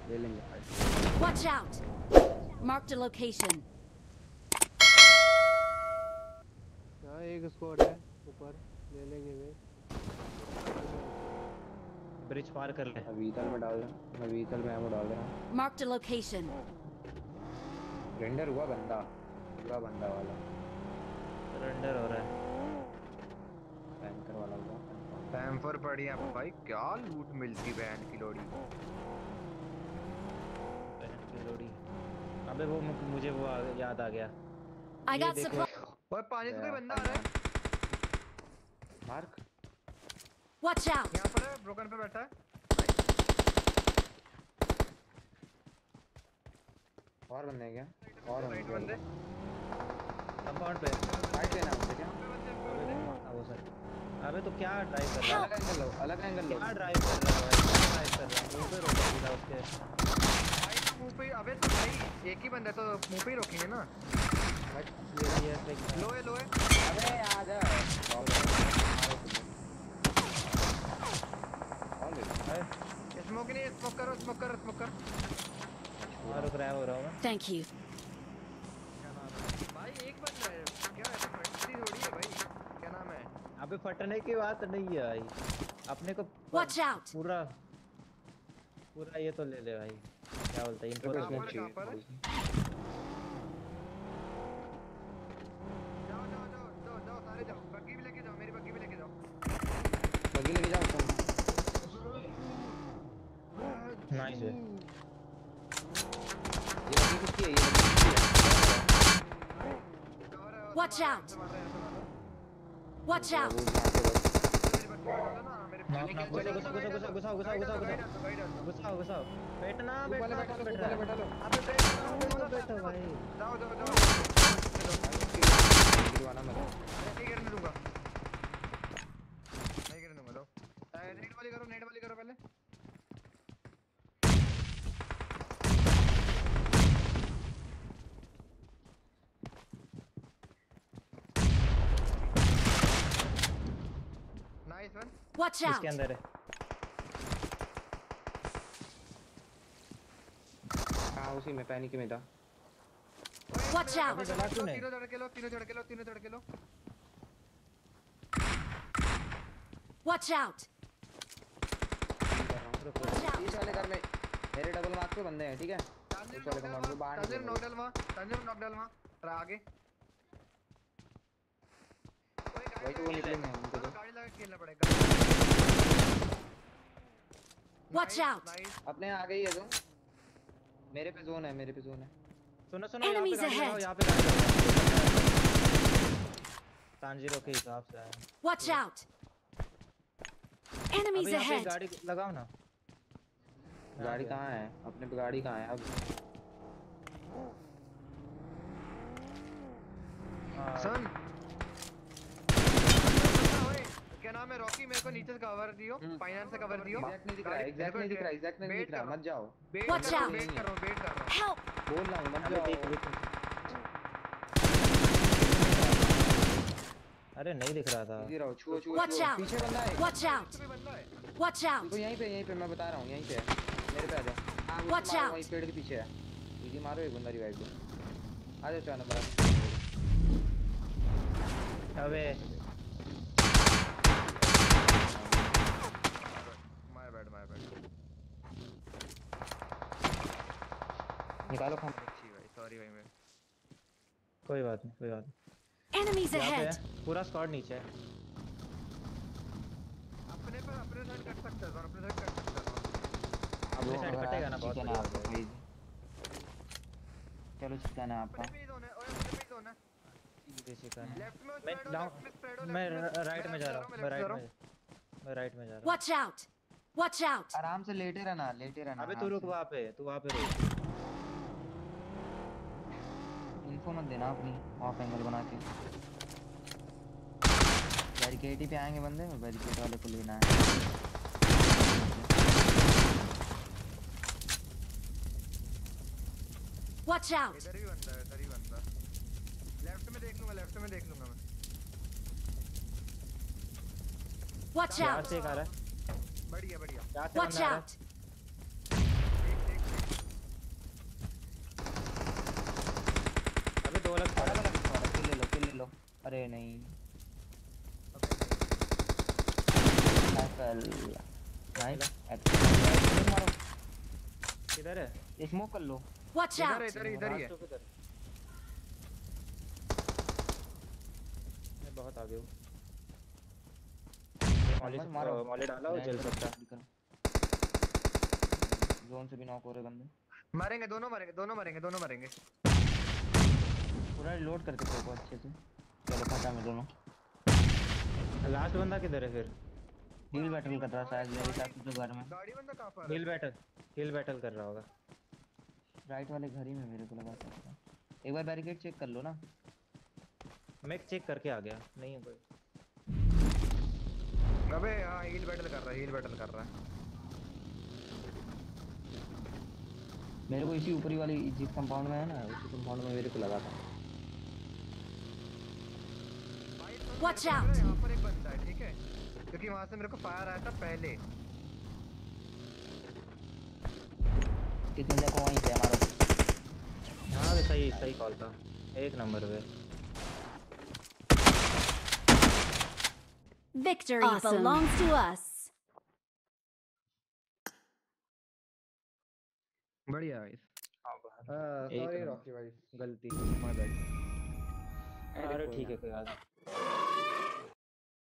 ले लेंगे। Watch out! Marked a location. हाँ एक स्क्वाड है ऊपर, ले लेंगे वे। ब्रिज पार कर ले। मैं व्हीकल में डाल रहा हूँ, मैं व्हीकल में एमो डाल रहा हूँ। Marked a location. रेंडर हुआ बंदा, पूरा बंदा वाला सरेंडर हो रहा है। टैंकर वाला हुआ। पैम्फर पड़ी है भाई, क्या लूट मिलती बहन की लोड़ी। बहन की लोड़ी। अबे वो मुझे वो याद आ गया। I got supplies. ओए पानी से कोई बंदा आ रहा है। Mark Watch out! यहाँ पर है, ब्रोकन पे बैठा है। और बंदे हैं क्या? और राइट बंदे बंदे। कंपाउंड पे फाइट लेना मुझे क्या? वो सर। अबे तो क्या ड्राइव कर रहा है? अलग एंगल लो, अलग एंगल लो। क्या ड्राइव कर रहा है भाई? क्या ड्राइव कर रहा है? मुंह पे रोका सीधा उसके। भाई तो मुंह पे, अबे तो भाई एक ही बंदा है तो मुंह पे ही रोकेंगे ना। ये लो है लो है। अबे आ जा। स्मोक नहीं, स्मोक करो, स्मोक करो, स्मोक करो। हाँ रुक रहा है, हो रहा होगा। Thank you. भाई एक बंदा है, क्या है? फटती थोड़ी है भाई। क्या नाम है? अबे फटने की बात नहीं है भाई, अपने को Watch out! पूरा ये तो ले ले भाई। क्या बोलते हैं इनको? कहाँ पर है? जाओ सारे जाओ, बग्गी भी लेके जाओ, मेरी बग्गी भी लेके जाओ। बग्गी लेके जाओ तुम। नाइस है। ये बग्गी किसकी है? ये बग्गी किसकी है? Watch out! Watch out! घुसाओ बैठना बैठा लो बैठो भाई। जाओ गिरवाना मत। नहीं गिरने दूंगा, लो। नेट वाली करो पहले। Nice one. Watch out! इसके अंदर है। हाँ उसी में पैनिक में था। Watch out! तीनों झड़के लो। Watch out! इस वाले घर में मेरे डबल मार्क पे बंदे हैं, ठीक है? उस वाले कमांड को बाहर तांजिर नॉक डलवा आगे। भाई तो वो निकलेंगे उनको तो। गाड़ी लगा के खेलना पड़ेगा। Watch out! अपने आ गई है तो। मेरे पे जोन है। सुनो Enemies ahead! यहाँ पे तांजीरो के हिसाब से है। Watch out! Enemies अबे यहाँ पे ahead! गाड़ी लगाओ ना। गाड़ी कहाँ है? अपने पे गाड़ी कहाँ है अब? सन क्या नाम है? रॉकी मेरे को नीचे से कवर दियो, फाइनेंस से कवर दियो। एग्जैक्ट नहीं दिख रहा, एग्जैक्ट नहीं दिख रहा। मत जाओ। Watch out! वेट कर रहा हूं। Help! बोल रहा हूँ मत जाओ। अरे नहीं दिख रहा था। इधर आओ, छुओ Watch out! पीछे बंदा है। Watch out! Watch out! तो यहीं पे मैं बता रहा हूँ, यहीं पे है। मेरे पे आ जाओ। Watch out! वहीं पेड़ के पीछे है। इजी मारो, एक बंदा रिवाइव दो। आ जाओ 4 नंबर। अबे माय बैड निकालो खाना। अच्छी भाई, सॉरी भाई। मैं कोई बात नहीं। Enemies यहाँ पे ahead! है, पूरा स्क्वाड नीचे है। अपने साइड कट सकता है। अपने साइड कटेगा ना बहुत। चलो चिकन है आपका। अपने पे जोन है। चिकन है। लेफ्ट में मैं राइट में जा रहा हूँ। मैं राइट में जा रहा हूँ। Watch out! Watch out! आराम से लेटे रहना। अबे तू रुक वहाँ पे, रुक। इन्फो मत देना अपनी, ऑफ एंगल बना के। बैरिकेड पे आएंगे बंदे, बैरिकेड वाले को लेना है। Watch out! इधर ही बंदा। लेफ्ट में देख लूंगा मैं। Watch यार out! से एक आ रहा है। बढ़िया। यहाँ से Watch बंदा आ रहा है। out! तो अलग स्क्वाड अलग है। अलग स्क्वाड है, किल ले लो। अरे नहीं एप्पल नाइस एप्पल मारो। किधर है? ये स्मोक कर लो। Watch इधर out! इधर इधर ही है। राज तो किधर? मैं बहुत आगे हूँ। मॉली बस मारो। मॉली डाला हो जल सकता। जोन से भी नॉक हो रहे बंदे। मारेंगे दोनों मारेंगे दोनों मारेंगे दोनों मारेंगे। पूरा लोड करके देखो अच्छे से। चलो खत्म है दोनों। लास्ट बंदा किधर है फिर? हिल बैटल कर रहा शायद मेरे हिसाब से, जो घर में गाड़ी बंदा कहाँ पर है? हिल बैटल कर रहा होगा। राइट वाले घर ही में मेरे को लगा था। एक बार बैरिकेड चेक कर लो ना। मैं चेक करके आ गया, नहीं है कोई। अबे हाँ हील बैटल कर रहा है हील बैटल कर रहा है। मेरे को इसी ऊपरी वाली जिस कंपाउंड में है ना, उसी कंपाउंड में मेरे को लगा था। भाई तो Watch मेरे को लग रहा out! है यहाँ पर एक बंदा है ठीक है, क्योंकि वहां से मेरे को फायर आया था पहले। कितने देखो वहीं पे हमारा। हाँ सही सही कॉल था, एक नंबर पे। Victory belongs to us. बढ़िया गाइस। एक सॉरी नंबर। रॉकी भाई, गलती। My bad. अरे ठीक है कोई बात नहीं।